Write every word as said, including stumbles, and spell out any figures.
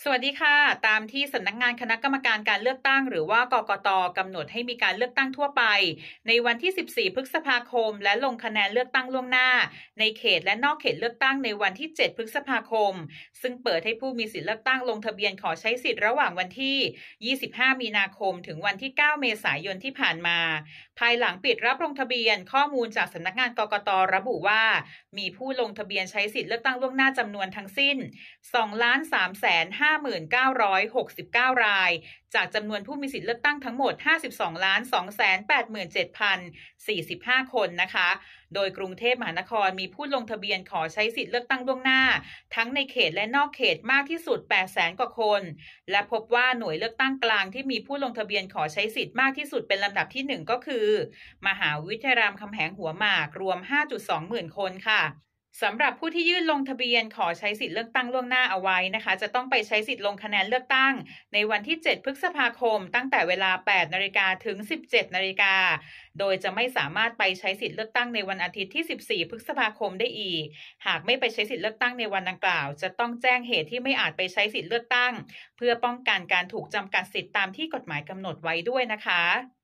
สวัสดีค่ะตามที่สำนักงานคณะกรรมการการเลือกตั้งหรือว่ากกตกำหนดให้มีการเลือกตั้งทั่วไปในวันที่สิบสี่พฤษภาคมและลงคะแนนเลือกตั้งล่วงหน้าในเขตและนอกเขตเลือกตั้งในวันที่เจ็ดพฤษภาคมซึ่งเปิดให้ผู้มีสิทธิเลือกตั้งลงทะเบียนขอใช้สิทธิ์ระหว่างวันที่ยี่สิบห้ามีนาคมถึงวันที่เก้าเมษายนที่ผ่านมาภายหลังปิดรับลงทะเบียนข้อมูลจากสำนักงานกกตระบุว่ามีผู้ลงทะเบียนใช้สิทธิเลือกตั้งล่วงหน้าจำนวนทั้งสิ้น สองล้านสามแสนห้าหมื่นเก้าร้อยหกสิบเก้า รายจากจำนวนผู้มีสิทธิเลือกตั้งทั้งหมด ห้าสิบสองล้านสองแสนแปดหมื่นเจ็ดพันสี่สิบห้า คนนะคะโดยกรุงเทพมหานครมีผู้ลงทะเบียนขอใช้สิทธิเลือกตั้งล่วงหน้าทั้งในเขตและนอกเขตมากที่สุด แปดแสน กว่าคนและพบว่าหน่วยเลือกตั้งกลางที่มีผู้ลงทะเบียนขอใช้สิทธิ์มากที่สุดเป็นลำดับที่หนึ่งก็คือมหาวิทยาลัยรามคำแหงหัวหมากรวม ห้าจุดสอง หมื่นคนค่ะสำหรับผู้ที่ยื่นลงทะเบียนขอใช้สิทธิ์เลือกตั้งล่วงหน้าเอาไว้นะคะจะต้องไปใช้สิทธิ์ลงคะแนนเลือกตั้งในวันที่เจ็ดพฤษภาคมตั้งแต่เวลาแปดนาฬิกาถึงสิบเจ็ดนาฬิกาโดยจะไม่สามารถไปใช้สิทธิ์เลือกตั้งในวันอาทิตย์ที่สิบสี่พฤษภาคมได้อีกหากไม่ไปใช้สิทธิ์เลือกตั้งในวันดังกล่าวจะต้องแจ้งเหตุที่ไม่อาจไปใช้สิทธิ์เลือกตั้งเพื่อป้องกันการถูกจำกัดสิทธิ์ตามที่กฎหมายกำหนดไว้ด้วยนะคะ